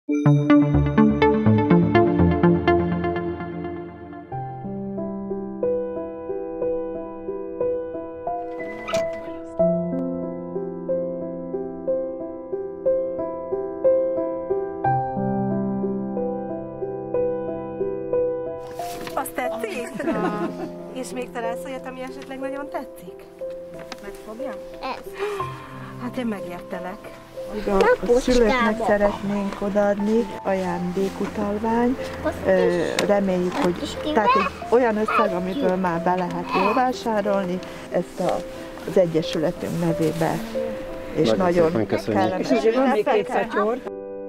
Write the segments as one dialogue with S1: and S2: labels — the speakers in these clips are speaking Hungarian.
S1: Azt tetszik? És még találsz olyat, ami esetleg nagyon tetszik? Megfogjam?
S2: Ez.
S1: Hát én megértelek.
S3: A szülőknek szeretnénk odaadni ajándékutalvány. Reméljük, hogy tehát egy olyan összeg, amiből már be lehet jól vásárolni, ezt az Egyesületünk nevébe. És nagyon kellemes.
S4: És van még 2 szatyor.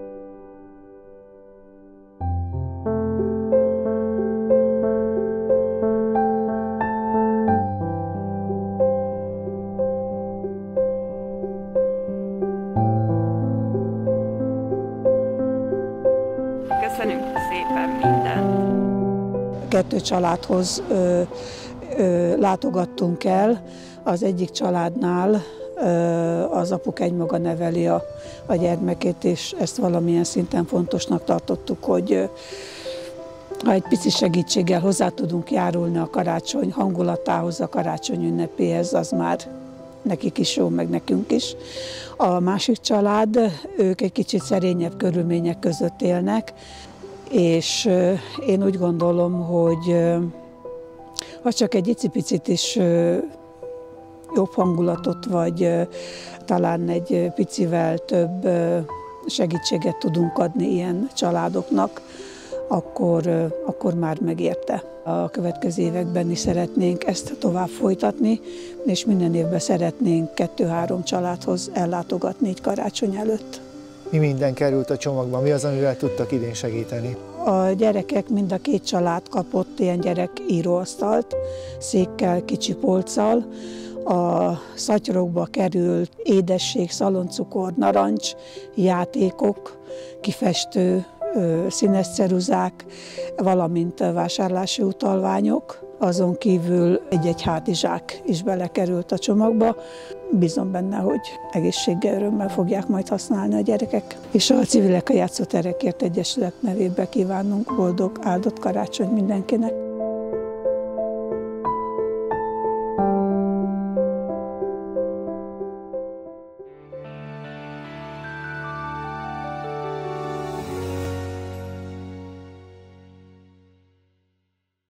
S5: Köszönünk szépen mindent!
S4: 2 családhoz látogattunk el. Az egyik családnál az apuk egymaga neveli a gyermekét, és ezt valamilyen szinten fontosnak tartottuk, hogy ha egy pici segítséggel hozzá tudunk járulni a karácsony hangulatához, a karácsony ünnepéhez, az már nekik is jó, meg nekünk is. A másik család, ők egy kicsit szerényebb körülmények között élnek, és én úgy gondolom, hogy ha csak egy icipicit is jobb hangulatot, vagy talán egy picivel több segítséget tudunk adni ilyen családoknak, akkor már megérte. A következő években is szeretnénk ezt tovább folytatni, és minden évben szeretnénk 2-3 családhoz ellátogatni így karácsony előtt.
S6: Mi minden került a csomagba? Mi az, amivel tudtak idén segíteni?
S4: A gyerekek, mind a 2 család kapott ilyen gyerek íróasztalt, székkel, kicsi polccal. A szatyrokba került édesség, szaloncukor, narancs, játékok, kifestő, színes ceruzák, valamint vásárlási utalványok. Azon kívül egy hátizsák is belekerült a csomagba. Bízom benne, hogy egészséggel, örömmel fogják majd használni a gyerekek. És a Civilek a Játszóterekért Egyesület nevében kívánunk boldog, áldott karácsonyt mindenkinek.